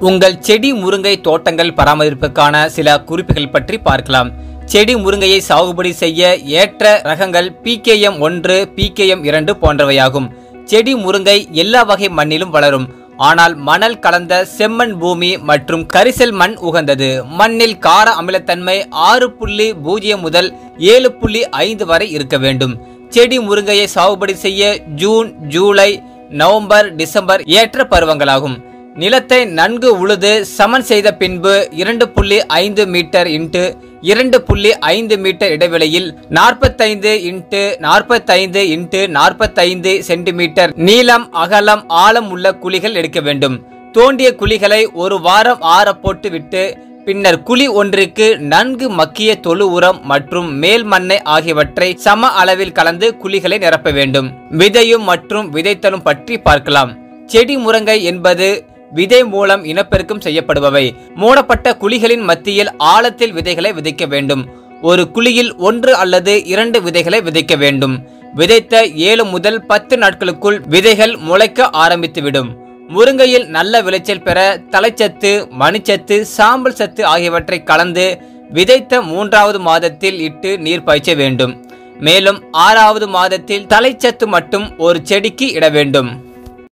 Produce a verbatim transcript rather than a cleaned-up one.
உங்கள் செடி முருங்கை தோட்டங்கள் பராமரிப்புக்கான சில குறிப்புகள் பற்றி பார்க்கலாம். செடி முருங்கையை சாகுபடி செய்ய ஏற்ற ரகங்கள் பி கே எம் ஒன்று, பி கே எம் இரண்டு போன்றவையாகும். செடி முருங்கை எல்லா வகை மண்ணிலும் வளரும். ஆனால் மணல் கலந்த செம்மண் பூமி மற்றும் கரிசல் மண் உகந்தது. மண்ணில் கார அமிலத்தன்மை ஆறு புள்ளி பூஜ்ஜியம் முதல் ஏழு புள்ளி ஐந்து வரை இருக்க வேண்டும். செடி முருங்கையை சாகுபடி செய்ய ஜூன், ஜூலை, நவம்பர், டிசம்பர் ஏற்ற பருவங்களாகும். நிலத்தை நன்கு உழுது சமன் செய்த பின்பு இரண்டு புள்ளி ஐந்து மீட்டர் இன்ட்டு இரண்டு புள்ளி ஐந்து மீட்டர் இடைவெளியில் நாற்பத்தைந்து இன்ட்டு நாற்பத்தைந்து இன்ட்டு நாற்பத்தைந்து சென்டிமீட்டர் நீளம், அகலம், ஆழம் உள்ள குழிகள் எடுக்க வேண்டும். தோண்டிய குழிகளை ஒரு வாரம் ஆற போட்டு விட்டு பின்னர் குழி ஒன்றிற்கு நன்கு மக்கிய தொழு உரம் மற்றும் மேல் மண்ணை ஆகியவற்றை சம அளவில் கலந்து குழிகளை நிரப்ப வேண்டும். விதையும் மற்றும் விதைத்தலும் பற்றி பார்க்கலாம். செடி முருங்கை என்பது விதை மூலம் இனப்பெருக்கம் செய்யப்படுபவை. மூடப்பட்ட குழிகளின் மத்தியில் ஆழத்தில் விதைகளை விதைக்க வேண்டும். ஒரு குழியில் ஒன்று அல்லது இரண்டு விதைகளை விதைக்க வேண்டும். விதைத்த ஏழு முதல் பத்து நாட்களுக்குள் விதைகள் முளைக்க ஆரம்பித்துவிடும். முருங்கையில் நல்ல விளைச்சல் பெற தலைச்சத்து, மணிச்சத்து, சாம்பல் சத்து ஆகியவற்றை கலந்து விதைத்த மூன்றாவது மாதத்தில் இட்டு நீர் பாய்ச்ச வேண்டும். மேலும் ஆறாவது மாதத்தில் தலைச்சத்து மட்டும் ஒரு செடிக்கு இட வேண்டும்.